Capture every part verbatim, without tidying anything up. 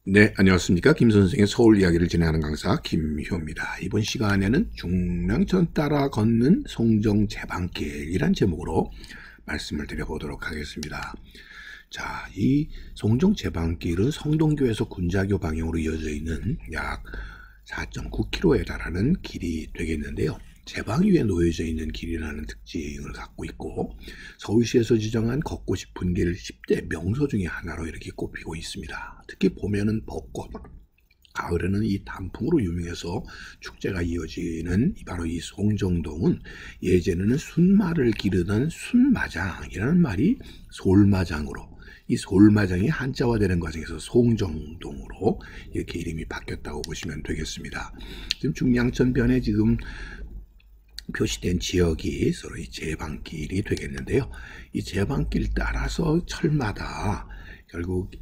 네, 안녕하십니까. 김 선생의 서울 이야기를 진행하는 강사 김효입니다. 이번 시간에는 중랑천 따라 걷는 송정 제방길이란 제목으로 말씀을 드려보도록 하겠습니다. 자, 이 송정 제방길은 성동교에서 군자교 방향으로 이어져 있는 약 사 점 구 킬로미터에 달하는 길이 되겠는데요. 제방 위에 놓여져 있는 길이라는 특징을 갖고 있고, 서울시에서 지정한 걷고 싶은 길 십 대 명소 중에 하나로 이렇게 꼽히고 있습니다. 특히 봄에는 벚꽃, 가을에는 이 단풍으로 유명해서 축제가 이어지는 바로 이 송정동은 예전에는 순말을 기르던 순마장이라는 말이 솔마장으로, 이 솔마장이 한자화되는 과정에서 송정동으로 이렇게 이름이 바뀌었다고 보시면 되겠습니다. 지금 중량천변에 지금 표시된 지역이 서로 이 제방길이 되겠는데요. 이 제방길 따라서 철마다 결국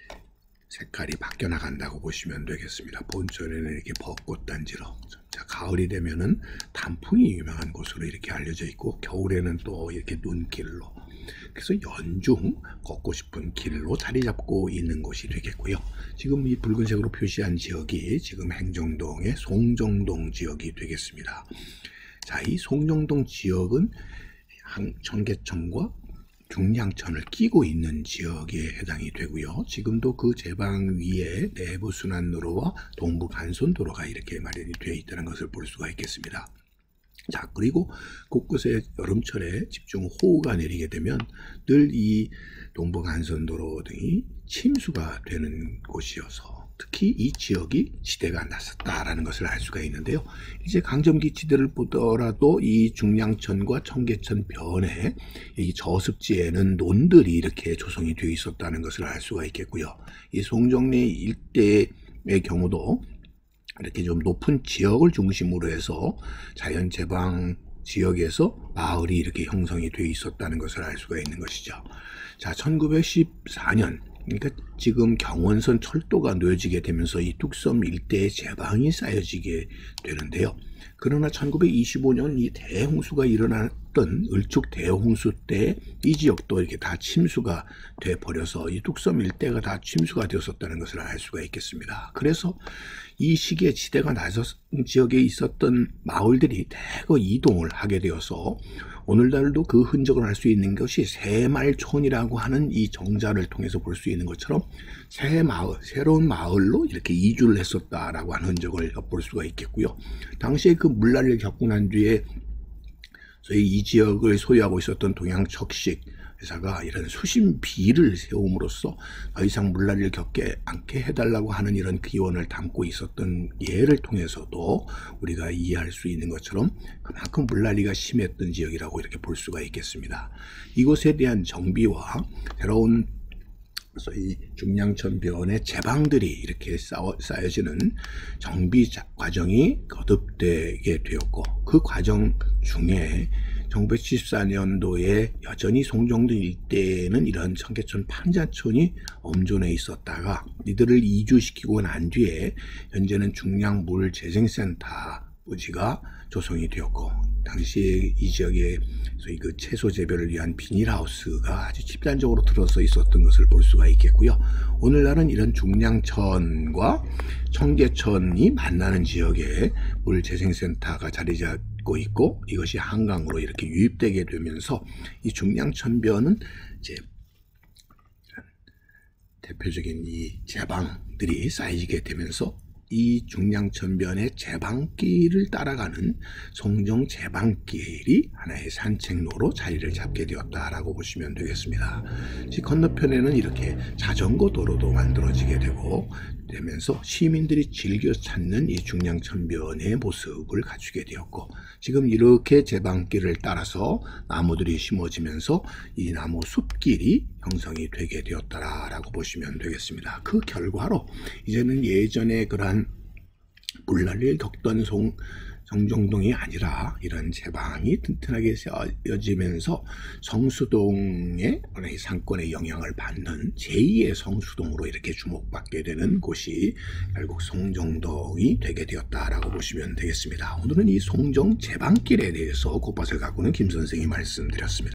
색깔이 바뀌어 나간다고 보시면 되겠습니다. 봄철에는 이렇게 벚꽃단지로, 자, 가을이 되면은 단풍이 유명한 곳으로 이렇게 알려져 있고, 겨울에는 또 이렇게 눈길로, 그래서 연중 걷고 싶은 길로 자리 잡고 있는 곳이 되겠고요. 지금 이 붉은색으로 표시한 지역이 지금 행정동의 송정동 지역이 되겠습니다. 자, 이 송정동 지역은 청계천과 중량천을 끼고 있는 지역에 해당이 되고요. 지금도 그 제방 위에 내부 순환도로와 동부 간선도로가 이렇게 마련이 되어 있다는 것을 볼 수가 있겠습니다. 자, 그리고 곳곳에 여름철에 집중 호우가 내리게 되면 늘 이 동부 간선도로 등이 침수가 되는 곳이어서 특히 이 지역이 지대가 낮았다라는 것을 알 수가 있는데요. 이제 강점기 지대를 보더라도 이 중량천과 청계천 변에 이 저습지에는 논들이 이렇게 조성이 되어 있었다는 것을 알 수가 있겠고요. 이 송정리 일대의 경우도 이렇게 좀 높은 지역을 중심으로 해서 자연 제방 지역에서 마을이 이렇게 형성이 되어 있었다는 것을 알 수가 있는 것이죠. 자, 천구백십사 년, 그러니까 지금 경원선 철도가 놓여지게 되면서 이 뚝섬 일대에 제방이 쌓여지게 되는데요. 그러나 천구백이십오 년 이 대홍수가 일어났던 을축 대홍수 때 이 지역도 이렇게 다 침수가 돼 버려서 이 뚝섬 일대가 다 침수가 되었었다는 것을 알 수가 있겠습니다. 그래서 이 시기에 지대가 낮은 지역에 있었던 마을들이 대거 이동을 하게 되어서 오늘날도 그 흔적을 알 수 있는 것이 새말촌이라고 하는 이 정자를 통해서 볼 수 있는 것처럼 새 마을, 새로운 마을로 이렇게 이주를 했었다라고 하는 흔적을 엿볼 수가 있겠고요. 당시에 그 물난리를 겪고 난 뒤에 저희 이 지역을 소유하고 있었던 동양척식 회사가 이런 수신비를 세움으로써 더 이상 물난리를 겪게 않게 해달라고 하는 이런 기원을 담고 있었던 예를 통해서도 우리가 이해할 수 있는 것처럼 그만큼 물난리가 심했던 지역이라고 이렇게 볼 수가 있겠습니다. 이곳에 대한 정비와 새로운 소위 중량천변의 제방들이 이렇게 쌓여, 쌓여지는 정비 과정이 거듭되게 되었고, 그 과정 중에 천구백칠십사 년도에 여전히 송정동 일대에는 이런 청계천 판자촌이 엄존해 있었다가 이들을 이주시키고 난 뒤에 현재는 중량물재생센터 부지가 조성이 되었고, 당시에 이 지역에 소위 그 채소 재배를 위한 비닐하우스가 아주 집단적으로 들어서 있었던 것을 볼 수가 있겠고요. 오늘날은 이런 중량천과 청계천이 만나는 지역에 물재생센터가 자리 잡고 있고, 이것이 한강으로 이렇게 유입되게 되면서 이 중량천변은 이제 대표적인 이 제방들이 쌓이게 되면서 이 중량천변의 제방길을 따라가는 송정 제방길이 하나의 산책로로 자리를 잡게 되었다라고 보시면 되겠습니다. 이 건너편에는 이렇게 자전거 도로도 만들어지게 되고 되면서 시민들이 즐겨 찾는 이 중량천변의 모습을 갖추게 되었고, 지금 이렇게 제방길을 따라서 나무들이 심어지면서 이 나무 숲길이 형성이 되게 되었다라고 보시면 되겠습니다. 그 결과로 이제는 예전에 그러한 물난리를 겪던 송 정정동이 아니라 이런 제방이 튼튼하게 세워지면서 성수동의 상권의 영향을 받는 제이의 성수동으로 이렇게 주목받게 되는 곳이 결국 송정동이 되게 되었다라고 보시면 되겠습니다. 오늘은 이 송정 제방길에 대해서 곳밭을 가꾸는 김 선생이 말씀드렸습니다.